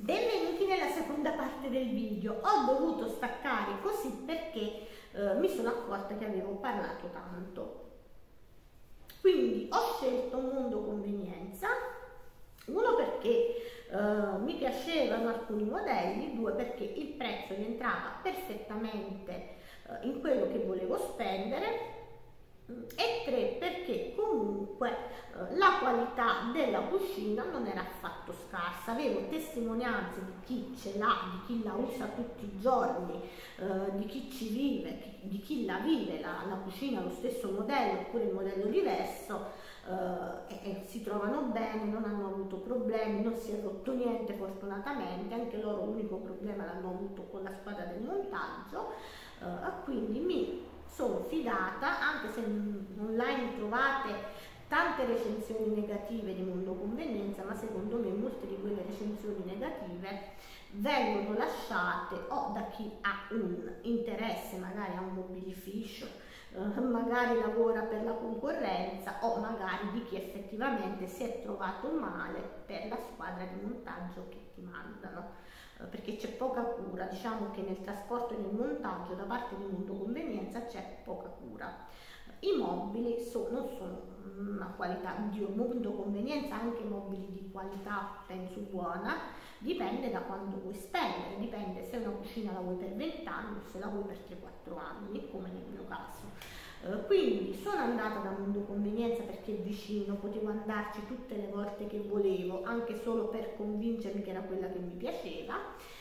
Benvenuti nella seconda parte del video. Ho dovuto staccare così perché mi sono accorta che avevo parlato tanto. Quindi ho scelto un mondo convenienza, uno perché mi piacevano alcuni modelli, due perché il prezzo rientrava perfettamente in quello che volevo spendere, e tre perché comunque la qualità della cucina non era affatto scarsa. Avevo testimonianze di chi ce l'ha, di chi la usa tutti i giorni, di chi ci vive, di chi la vive la cucina, lo stesso modello oppure il modello diverso, e si trovano bene, non hanno avuto problemi, non si è rotto niente fortunatamente. Anche loro l'unico problema l'hanno avuto con la squadra del montaggio, quindi mi sono fidata, anche se online trovate tante recensioni negative di mondo convenienza, ma secondo me molte di quelle recensioni negative vengono lasciate o da chi ha un interesse, magari ha un mobilificio, magari lavora per la concorrenza, o magari di chi effettivamente si è trovato male per la squadra di montaggio che ti mandano, perché c'è poca cura. Diciamo che nel trasporto e nel montaggio da parte di mondo convenienza c'è poca cura. I mobili non sono una qualità, di mondo convenienza anche mobili di qualità penso buona, dipende da quando vuoi spendere, dipende se una cucina la vuoi per 20 anni o se la vuoi per 3-4 anni, come nel mio caso. Quindi sono andata da mondo convenienza perché è vicino, potevo andarci tutte le volte che volevo, anche solo per convincermi che era quella che mi piaceva.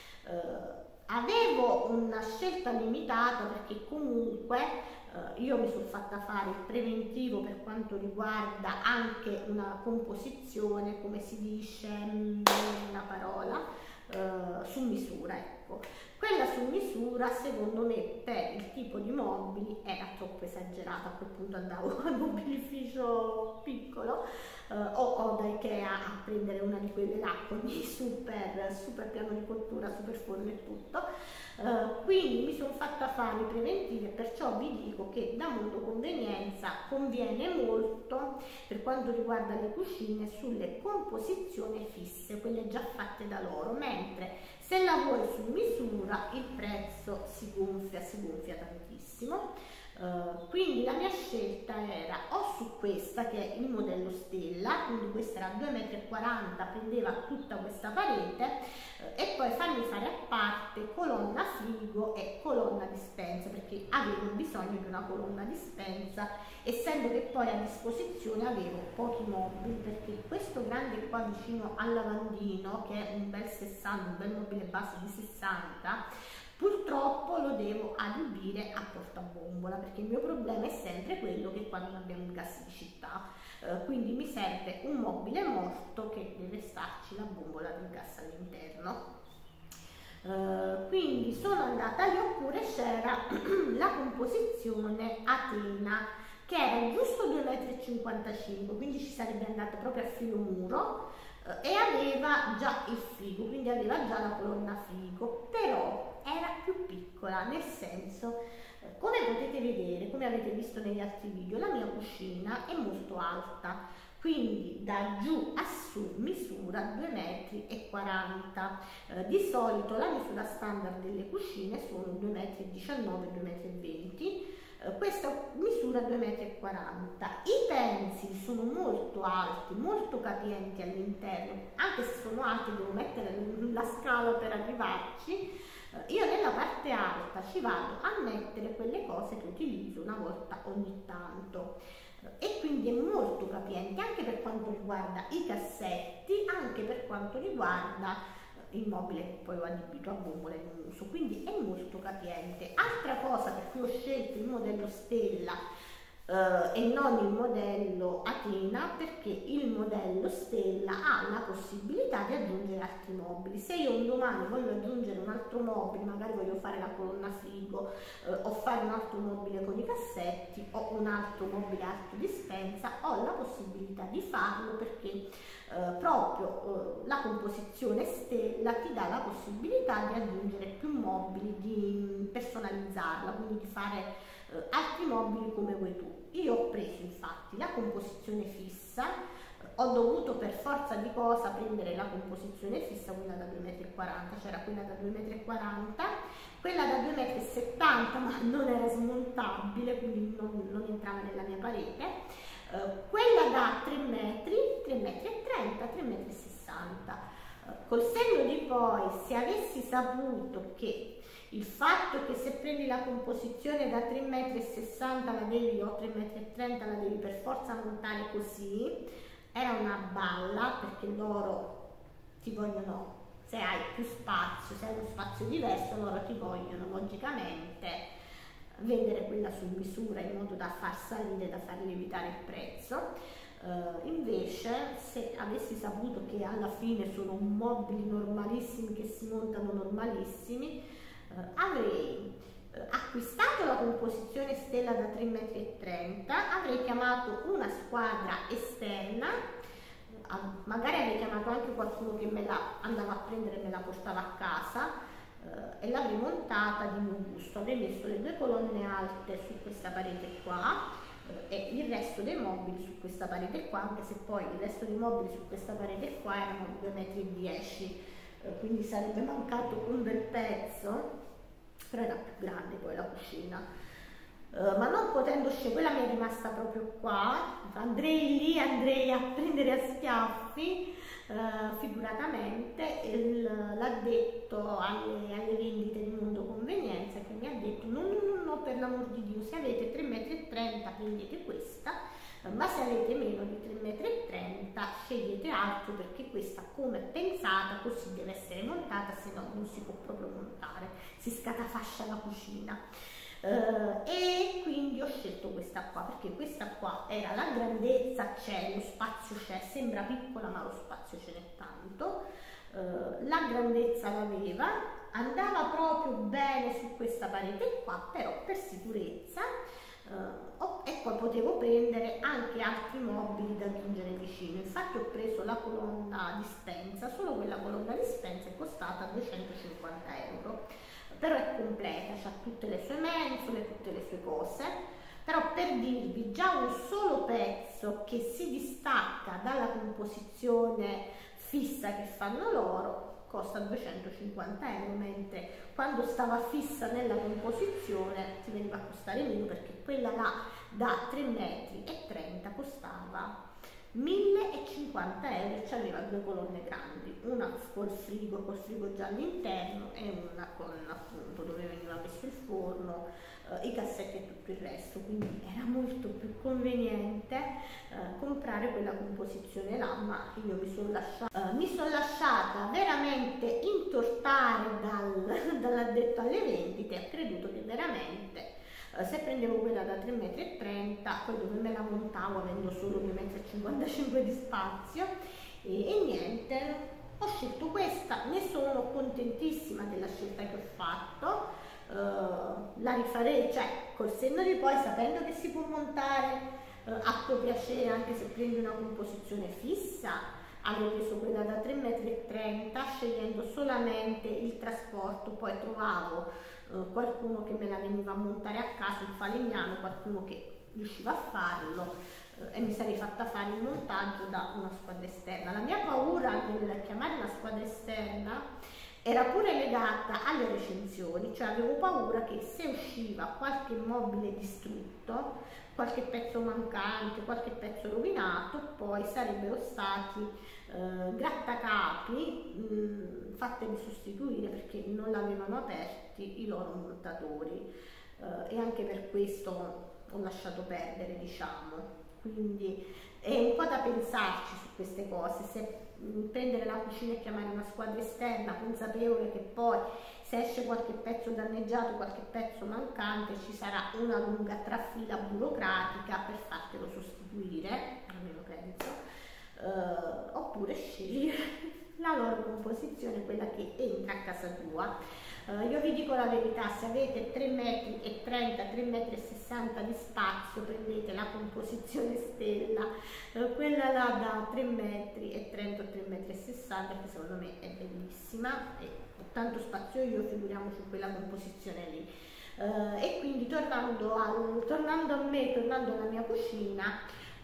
Avevo una scelta limitata perché comunque io mi sono fatta fare il preventivo per quanto riguarda anche una composizione, come si dice, una parola, su misura, ecco. Quella su misura secondo me per il tipo di mobili era troppo esagerata. A quel punto andavo al mobilificio piccolo o da Ikea a prendere una di quelle là con i super piano di cottura, super forno e tutto. Quindi mi sono fatta fare i preventivi, e perciò vi dico che da mondo convenienza conviene molto per quanto riguarda le cucine sulle composizioni fisse, quelle già fatte da loro, mentre se la vuoi su misura il prezzo si gonfia tantissimo. Quindi la mia scelta era o su questa, che è il modello Stella, quindi questa era 2,40 m, prendeva tutta questa parete, e poi farmi fare a parte colonna frigo e colonna dispensa, perché avevo bisogno di una colonna dispensa, essendo che poi a disposizione avevo pochi mobili, perché questo grande qua vicino al lavandino, che è un bel 60, un bel mobile base di 60, purtroppo lo devo adibire a portabombola, perché il mio problema è sempre quello che qua non abbiamo il gas di città, quindi mi serve un mobile morto che deve starci la bombola del gas all'interno. Quindi sono andata lì, oppure c'era la composizione Atena, che era giusto 2,55 m, quindi ci sarebbe andata proprio a filo muro, e aveva già il frigo, quindi aveva già la colonna frigo, però era più piccola, nel senso, come potete vedere, come avete visto negli altri video, la mia cucina è molto alta, quindi da giù a su misura 2,40 m. Di solito la misura standard delle cucine sono 2,19 m, 2,20 m. Questa misura 2,40 m. I pensili sono molto alti, molto capienti all'interno, anche se sono alti devo mettere la scala per arrivarci. Io nella parte alta ci vado a mettere quelle cose che utilizzo una volta ogni tanto, e quindi è molto capiente anche per quanto riguarda i cassetti, anche per quanto riguarda il mobile che poi ho adibito a bombole in uso, quindi è molto capiente. Altra cosa per cui ho scelto il modello Stella e non il modello Atena, perché il modello Stella ha la possibilità di aggiungere altri mobili. Se io un domani voglio aggiungere un altro mobile, magari voglio fare la colonna frigo, o fare un altro mobile con i cassetti, o un altro mobile alto dispensa, ho la possibilità di farlo, perché proprio la composizione Stella ti dà la possibilità di aggiungere più mobili, di personalizzarla, quindi di fare altri mobili come vuoi tu. Io ho preso infatti la composizione fissa, ho dovuto per forza di cosa prendere la composizione fissa, quella da 2,40 m, c'era quella da 2,40 m, quella da 2,70 m, ma non era smontabile, quindi non entrava nella mia parete, quella da 3 metri, 3,30 m, 3,60 m. Col senno di poi, se avessi saputo che il fatto che se prendi la composizione da 3,60 m la devi, o 3,30 m la devi per forza montare così, era una balla, perché loro ti vogliono, se hai più spazio, se hai uno spazio diverso, loro ti vogliono logicamente vendere quella su misura in modo da far salire, da far lievitare il prezzo. Invece, se avessi saputo che alla fine sono mobili normalissimi che si montano normalissimi, avrei acquistato la composizione Stella da 3,30 m, avrei chiamato una squadra esterna, magari avrei chiamato anche qualcuno che me la andava a prendere e me la portava a casa, e l'avrei montata di mio gusto. Avrei messo le 2 colonne alte su questa parete qua, e il resto dei mobili su questa parete qua, anche se poi il resto dei mobili su questa parete qua erano 2,10 m, quindi sarebbe mancato un bel pezzo, però era più grande poi la cucina. Ma non potendo scegliere, quella mi è rimasta proprio qua, andrei lì, andrei a prendere a schiaffi, figuratamente, l'addetto alle vendite di Mondo Convenienza, che mi ha detto no, per l'amor di Dio, se avete 3,30 m prendete questa, ma se avete meno di 3,30 m scegliete altro, perché questa come è pensata così deve essere montata, se no non si può proprio montare, si scatafascia la cucina. E quindi ho scelto questa qua, perché questa qua era la grandezza, c'è, lo spazio c'è, sembra piccola ma lo spazio ce n'è tanto, la grandezza l'aveva, andava proprio bene su questa parete qua, però per sicurezza, e poi potevo prendere anche altri mobili da aggiungere vicino. Infatti ho preso la colonna dispensa, solo quella colonna dispensa è costata 250 euro, però è completa, ha tutte le sue mensole, tutte le sue cose. Però per dirvi, già un solo pezzo che si distacca dalla composizione fissa che fanno loro costa 250 euro, mentre quando stava fissa nella composizione ti veniva a costare meno, perché quella là da 3,30 m costava 1.050 euro e c'aveva 2 colonne grandi, una col frigo già all'interno, e una con appunto dove veniva messo il forno, i cassetti e tutto il resto. Quindi era molto più conveniente comprare quella composizione là, ma io mi sono lasciata veramente intortare dall'addetto alle vendite. Ha creduto che veramente se prendevo quella da 3,30 m, poi dove me la montavo avendo solo 2,55 m di spazio, e niente, ho scelto questa, ne sono contentissima della scelta che ho fatto. La rifarei, cioè col senno di poi, sapendo che si può montare a tuo piacere anche se prendi una composizione fissa. Avevo preso quella da 3,30 m, scegliendo solamente il trasporto. Poi trovavo qualcuno che me la veniva a montare a casa, un falegname, qualcuno che riusciva a farlo, e mi sarei fatta fare il montaggio da una squadra esterna. La mia paura nel chiamare una squadra esterna era pure legata alle recensioni, cioè avevo paura che se usciva qualche mobile distrutto, qualche pezzo mancante, qualche pezzo rovinato, poi sarebbero stati grattacapi fatte di sostituire, perché non l'avevano aperti i loro montatori, e anche per questo ho lasciato perdere, diciamo. Quindi è un po' da pensarci su queste cose, se prendere la cucina e chiamare una squadra esterna consapevole che poi se esce qualche pezzo danneggiato, qualche pezzo mancante, ci sarà una lunga trafila burocratica per fartelo sostituire, almeno penso, oppure scegliere la loro composizione, quella che entra a casa tua. Io vi dico la verità, se avete 3,30 m, 3,60 m di spazio, prendete la composizione Stella, quella là da 3,30 m, 3,60 m, che secondo me è bellissima, e ho tanto spazio io, figuriamoci quella composizione lì. E quindi tornando alla mia cucina,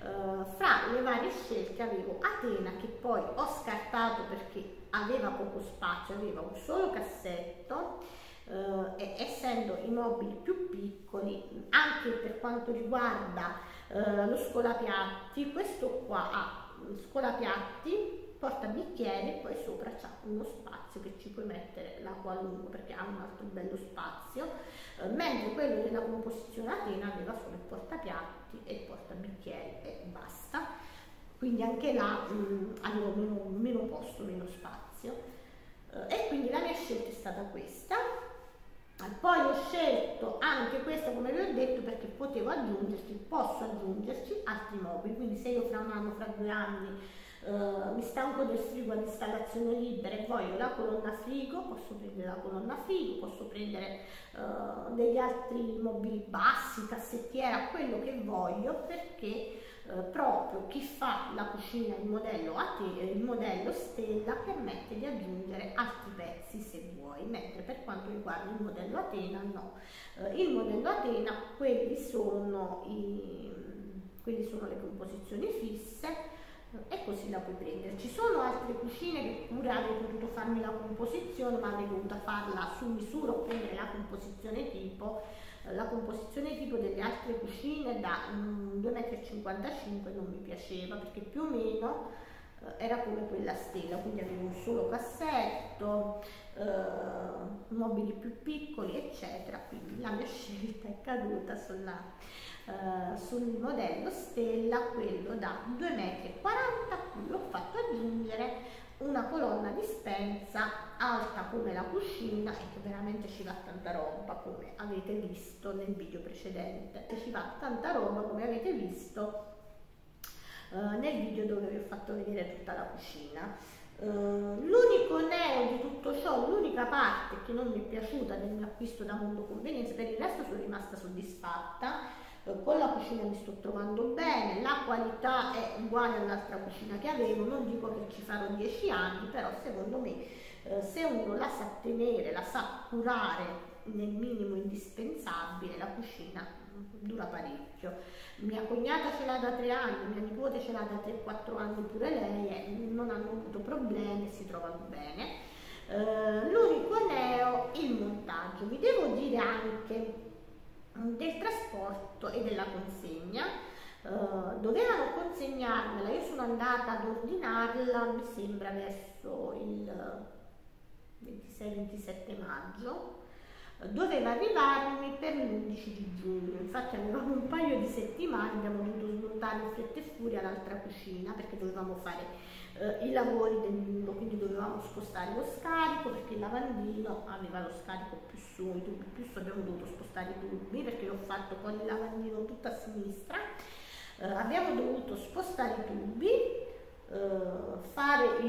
fra le varie scelte avevo Atena, che poi ho scartato perché aveva poco spazio, aveva un solo cassetto, e essendo i mobili più piccoli, anche per quanto riguarda lo scolapiatti, questo qua ha scolapiatti, portabicchieri e poi sopra c'è uno spazio che ci puoi mettere la qualunque, perché ha un altro bello spazio, mentre quello della composizione Atena aveva solo il portapiatti e il portabicchieri e basta, quindi anche là avevo meno posto, meno spazio, e quindi la mia scelta è stata questa. Poi ho scelto anche questo, come vi ho detto, perché posso aggiungerci altri mobili, quindi se io fra un anno, fra 2 anni mi stanco del frigo ad installazione libera e voglio la colonna frigo, posso prendere la colonna frigo, posso prendere degli altri mobili bassi, cassettiera, quello che voglio, perché proprio chi fa la cucina, il modello Stella, permette di aggiungere altri pezzi se vuoi, mentre per quanto riguarda il modello Atena no. Il modello Atena, quelle sono le composizioni fisse, e così la puoi prendere. Ci sono altre cucine che pure avrei potuto farmi la composizione, ma avrei dovuto farla su misura o prendere la composizione tipo. La composizione tipo delle altre cucine da 2,55 m non mi piaceva, perché più o meno era come quella Stella, quindi avevo un solo cassetto, mobili più piccoli eccetera, quindi la mia scelta è caduta sul modello Stella, quello da 2,40 m, a cui ho fatto aggiungere una colonna dispensa alta come la cucina e che veramente ci va tanta roba, come avete visto nel video precedente. Ci va tanta roba, come avete visto nel video dove vi ho fatto vedere tutta la cucina. L'unico neo di tutto ciò, l'unica parte che non mi è piaciuta del mio acquisto da Mondo Convenienza, per il resto sono rimasta soddisfatta. Con la cucina mi sto trovando bene, la qualità è uguale all'altra cucina che avevo, non dico che ci farò 10 anni, però secondo me se uno la sa tenere, la sa curare nel minimo indispensabile, la cucina dura parecchio. Mia cognata ce l'ha da 3 anni, mia nipote ce l'ha da 3-4 anni pure lei, e non hanno avuto problemi, si trovano bene. L'unico neo, il montaggio. Vi devo dire anche del trasporto e della consegna. Dovevano consegnarmela, io sono andata ad ordinarla, mi sembra verso il 26-27 maggio, doveva arrivarmi per l'11 di giugno, infatti avevamo un paio di settimane, abbiamo dovuto smontare in fretta e furia l'altra cucina perché dovevamo fare i lavori del muro, quindi dovevamo spostare lo scarico perché il lavandino aveva lo scarico più su, i tubi più su, abbiamo dovuto spostare i tubi perché l'ho fatto con il lavandino tutto a sinistra, abbiamo dovuto spostare i tubi, fare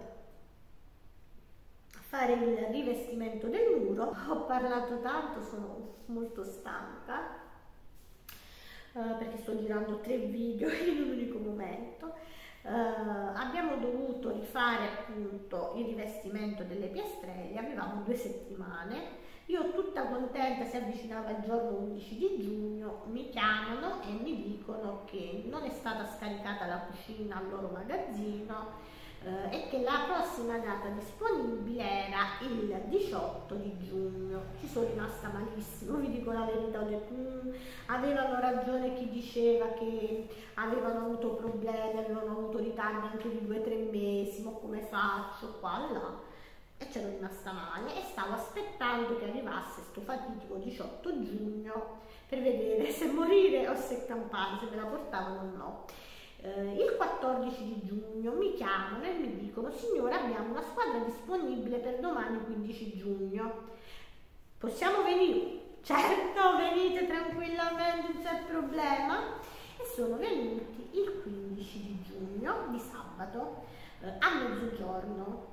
il rivestimento del muro. Ho parlato tanto, sono molto stanca perché sto girando 3 video in un unico momento. Abbiamo dovuto rifare appunto il rivestimento delle piastrelle, avevamo 2 settimane. Io tutta contenta, si avvicinava il giorno 11 di giugno, mi chiamano e mi dicono che non è stata scaricata la cucina al loro magazzino e che la prossima data disponibile era il 18 di giugno. Ci sono rimasta malissimo, vi dico la verità, ho detto, avevano ragione chi diceva che avevano avuto problemi, avevano avuto ritardi anche di 2-3 mesi, ma come faccio qua là? E c'ero rimasta male e stavo aspettando che arrivasse sto fatidico 18 giugno per vedere se morire o se campare, se me la portavano o no. Il 14 di giugno mi chiamano e mi dicono: signora, abbiamo una squadra disponibile per domani 15 giugno, possiamo venire? Certo, venite tranquillamente, non c'è problema. E sono venuti il 15 di giugno, di sabato, a mezzogiorno.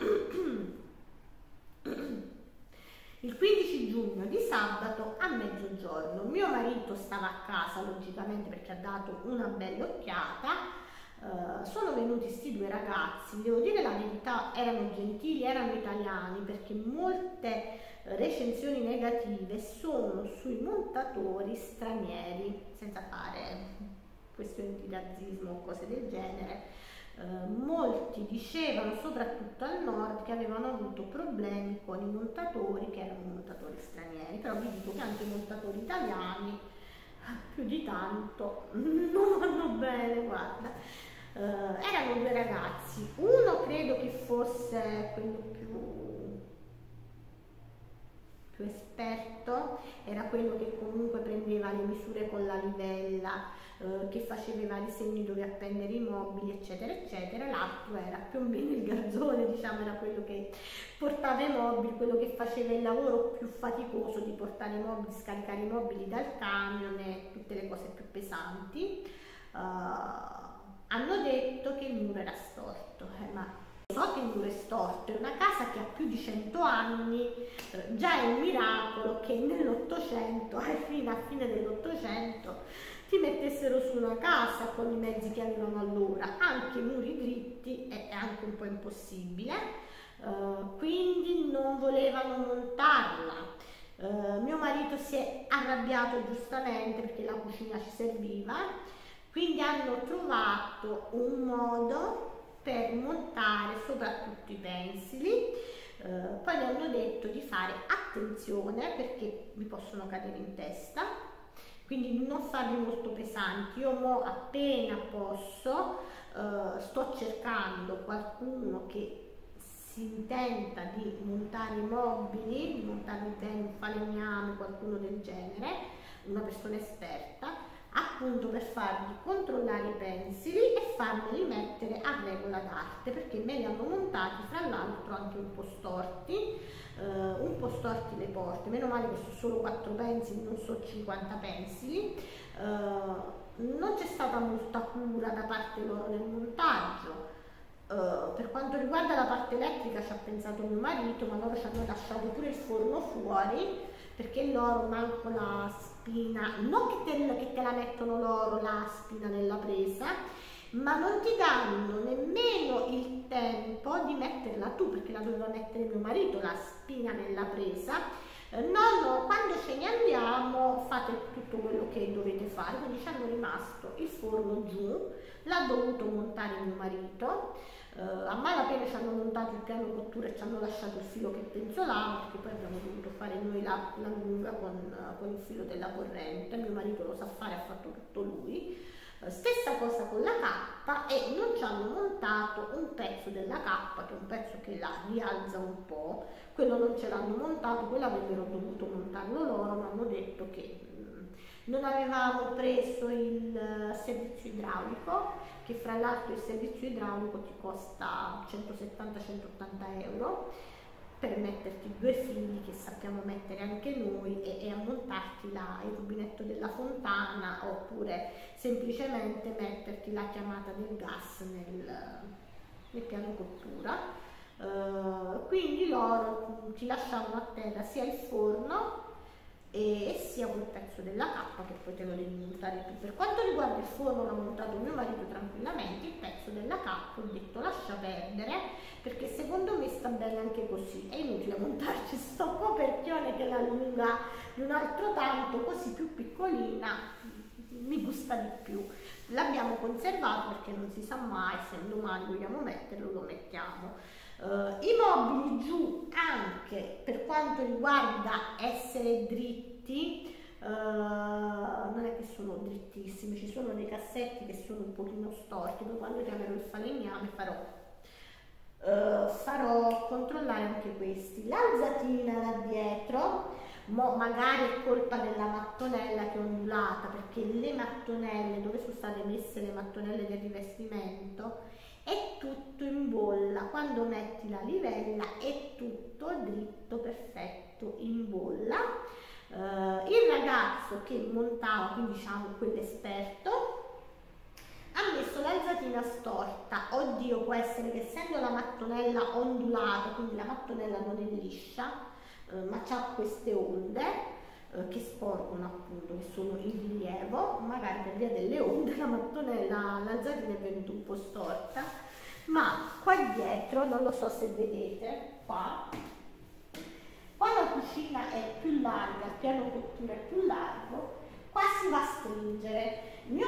Il 15 giugno di sabato a mezzogiorno mio marito stava a casa logicamente perché ha dato una bella occhiata. Sono venuti sti 2 ragazzi, devo dire la verità, erano gentili, erano italiani, perché molte recensioni negative sono sui montatori stranieri, senza fare questioni di razzismo o cose del genere. Molti dicevano, soprattutto al nord, che avevano avuto problemi con i montatori che erano montatori stranieri, però vi dico che anche i montatori italiani più di tanto non vanno bene, guarda. Erano due ragazzi, uno credo che fosse quello più esperto, era quello che comunque prendeva le misure con la livella, che faceva i vari segni dove appendere i mobili, eccetera eccetera. L'altro era più o meno il garzone, diciamo, era quello che portava i mobili, quello che faceva il lavoro più faticoso di portare i mobili, scaricare i mobili dal camion e tutte le cose più pesanti. Hanno detto che il muro era storto, ma so che il muro è storto, è una casa che ha più di 100 anni, già è un miracolo che nell'Ottocento, a fine dell'800, ti mettessero su una casa con i mezzi che avevano allora, anche muri dritti è anche un po' impossibile, quindi non volevano montarla. Mio marito si è arrabbiato giustamente perché la cucina ci serviva, quindi hanno trovato un modo per montare soprattutto i pensili. Poi mi hanno detto di fare attenzione perché vi possono cadere in testa, quindi non farli molto pesanti. Io mo appena posso sto cercando qualcuno che si intenta di montare i mobili, di montarli bene, un falegname, qualcuno del genere, una persona esperta, appunto per fargli controllare i pensili e farmeli mettere a regola d'arte, perché me li hanno montati fra l'altro anche un po' storti le porte. Meno male che sono solo 4 pensili, non so 50 pensili. Non c'è stata molta cura da parte loro nel montaggio. Per quanto riguarda la parte elettrica ci ha pensato mio marito, ma loro ci hanno lasciato pure il forno fuori, perché loro manco la spina, non che te la mettono loro la spina nella presa, ma non ti danno nemmeno il tempo di metterla tu, perché la doveva mettere mio marito la spina nella presa. No, quando ce ne andiamo fate tutto quello che dovete fare. Quindi ci hanno rimasto il forno giù, l'ha dovuto montare mio marito. A malapena ci hanno montato il piano cottura e ci hanno lasciato il filo che penzolava, perché poi abbiamo dovuto fare noi la lunga con il filo della corrente. Mio marito lo sa fare, ha fatto tutto lui. Stessa cosa con la cappa, e non ci hanno montato un pezzo della cappa, che è un pezzo che la rialza un po', quello non ce l'hanno montato, quello avrebbero dovuto montarlo loro, ma hanno detto che non avevamo preso il servizio idraulico, che fra l'altro il servizio idraulico ti costa 170-180 euro per metterti 2 fili che sappiamo mettere anche noi e a montarti il rubinetto della fontana, oppure semplicemente metterti la chiamata del gas nel piano cottura. Quindi loro ti lasciavano a terra sia il forno e sia quel pezzo della cappa che poi te lo devi montare tu. Per quanto riguarda il forno, l'ha montato mio marito tranquillamente. Il pezzo della cappa ho detto lascia perdere, perché secondo me sta bene anche così, è inutile montarci sto coperchione che la lunga di un altro tanto, così più piccolina mi gusta di più. L'abbiamo conservato perché non si sa mai, se domani vogliamo metterlo lo mettiamo. I mobili giù, anche per quanto riguarda essere dritti, non è che sono drittissimi, ci sono dei cassetti che sono un pochino storti. Poi quando chiamerò il falegname farò controllare anche questi. L'alzatina da dietro, magari è colpa della mattonella che è ondulata, perché le mattonelle dove sono state messe le mattonelle del rivestimento è tutto in bolla. Quando metti la livella è tutto dritto, perfetto, in bolla. Il ragazzo che montava, quindi diciamo quell'esperto, ha messo l'alzatina storta. Oddio, può essere che essendo la mattonella ondulata, quindi la mattonella non è liscia, ma c'ha queste onde che sporgono, appunto, che sono in rilievo, magari per via delle onde la mattonella, l'alzatina è venuta un po' storta. Ma qua dietro, non lo so se vedete, qua la cucina è più larga, il piano cottura è più largo, qua si va a stringere. Mio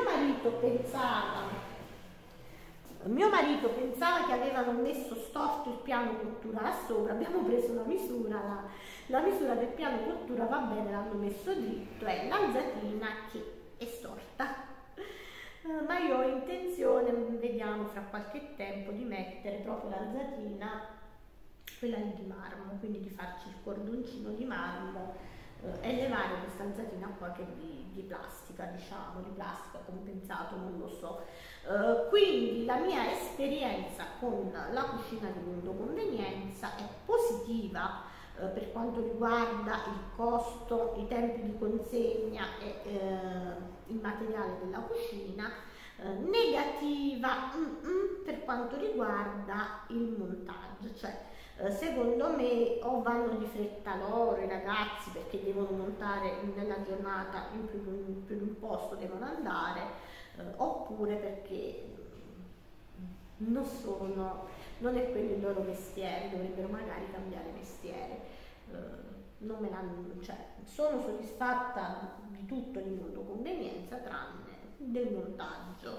marito pensava che avevano messo storto il piano cottura là sopra, abbiamo preso la misura, la misura del piano cottura va bene, l'hanno messo dritto, è l'alzatina che è storta. Ma io ho intenzione, vediamo fra qualche tempo, di mettere proprio l'alzatina, quella di marmo, quindi di farci il cordoncino di marmo e levare questa alzatina qua che è di plastica, diciamo, di plastica compensato, non lo so. Quindi la mia esperienza con la cucina di Mondo Convenienza è positiva per quanto riguarda il costo, i tempi di consegna e il materiale della cucina, negativa per quanto riguarda il montaggio, cioè secondo me o vanno di fretta loro i ragazzi perché devono montare nella giornata in più di un posto, devono andare, oppure perché non è quello il loro mestiere, dovrebbero magari cambiare mestiere. Non me l'hanno, cioè, sono soddisfatta di tutto il Mondo Convenienza tranne del montaggio.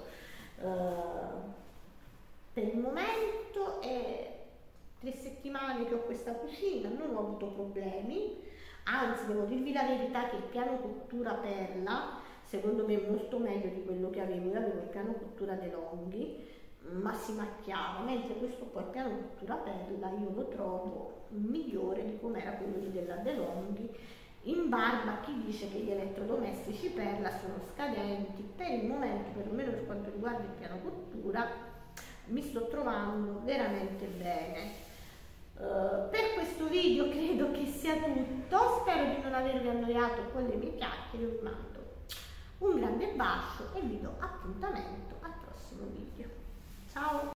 Per il momento è 3 settimane che ho questa cucina, non ho avuto problemi, anzi devo dirvi la verità che il piano cottura Perla secondo me è molto meglio di quello che avevo. Io avevo il piano cottura De Longhi, ma si macchiava, mentre questo qua, il piano cottura Perla, io lo trovo migliore di come era quello della De Longhi, in barba a chi dice che gli elettrodomestici Perla sono scadenti. Per il momento, perlomeno per quanto riguarda il piano cottura, mi sto trovando veramente bene. Per questo video credo che sia tutto, spero di non avervi annoiato con le mie chiacchiere, vi mando un grande bacio e vi do appuntamento al prossimo video. Ciao!